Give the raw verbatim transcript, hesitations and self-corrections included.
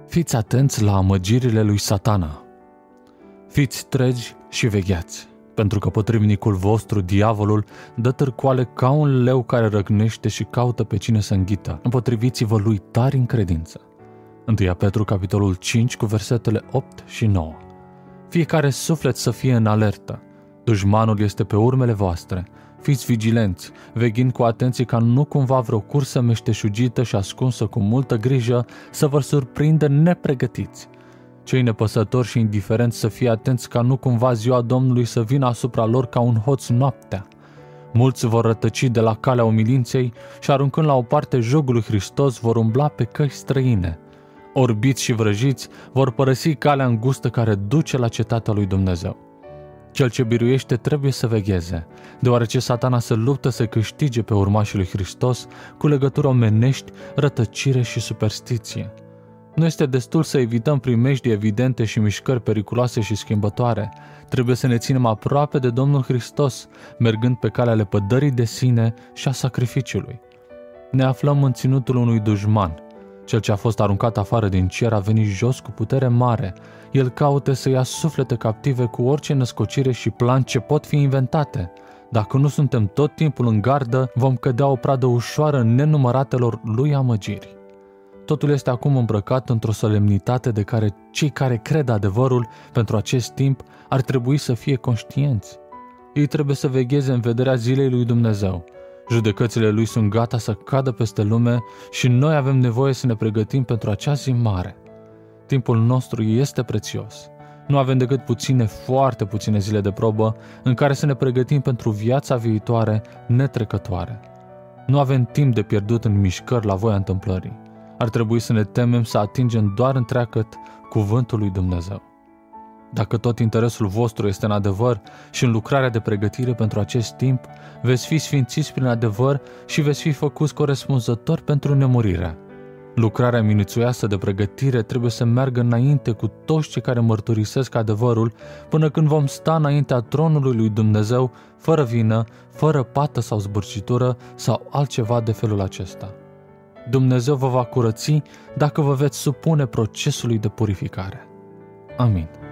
Fiți atenți la amăgirile lui Satana. Fiți treji și vegheați, pentru că potrivnicul vostru, diavolul, dă târcoale ca un leu care răgnește și caută pe cine să înghită. Împotriviți-vă lui tari în credință. întâi Petru, capitolul cinci, cu versetele opt și nouă. Fiecare suflet să fie în alertă. Dușmanul este pe urmele voastre. Fiți vigilenți, veghind cu atenție ca nu cumva vreo cursă meșteșugită și ascunsă cu multă grijă să vă surprindă nepregătiți. Cei nepăsători și indiferenți să fie atenți ca nu cumva ziua Domnului să vină asupra lor ca un hoț noaptea. Mulți vor rătăci de la calea umilinței și aruncând la o parte jugul lui Hristos vor umbla pe căi străine. Orbiți și vrăjiți vor părăsi calea îngustă care duce la cetatea lui Dumnezeu. Cel ce biruiește trebuie să vegheze, deoarece Satana se luptă să câștige pe urmașii lui Hristos cu legături omenești, rătăcire și superstiție. Nu este destul să evităm primejdii evidente și mișcări periculoase și schimbătoare. Trebuie să ne ținem aproape de Domnul Hristos, mergând pe calea lepădării de sine și a sacrificiului. Ne aflăm în ținutul unui dușman. Cel ce a fost aruncat afară din cer a venit jos cu putere mare. El caută să ia suflete captive cu orice născocire și plan ce pot fi inventate. Dacă nu suntem tot timpul în gardă, vom cădea o pradă ușoară în nenumăratelor lui amăgiri. Totul este acum îmbrăcat într-o solemnitate de care cei care cred adevărul pentru acest timp ar trebui să fie conștienți. Ei trebuie să vegheze în vederea zilei lui Dumnezeu. Judecățile lui sunt gata să cadă peste lume și noi avem nevoie să ne pregătim pentru acea zi mare. Timpul nostru este prețios. Nu avem decât puține, foarte puține zile de probă în care să ne pregătim pentru viața viitoare netrecătoare. Nu avem timp de pierdut în mișcări la voia întâmplării. Ar trebui să ne temem să atingem doar întreagăt cuvântul lui Dumnezeu. Dacă tot interesul vostru este în adevăr și în lucrarea de pregătire pentru acest timp, veți fi sfințiți prin adevăr și veți fi făcuți corespunzători pentru nemurire. Lucrarea minuțioasă de pregătire trebuie să meargă înainte cu toți cei care mărturisesc adevărul până când vom sta înaintea tronului lui Dumnezeu fără vină, fără pată sau zbârcitură sau altceva de felul acesta. Dumnezeu vă va curăți dacă vă veți supune procesului de purificare. Amin.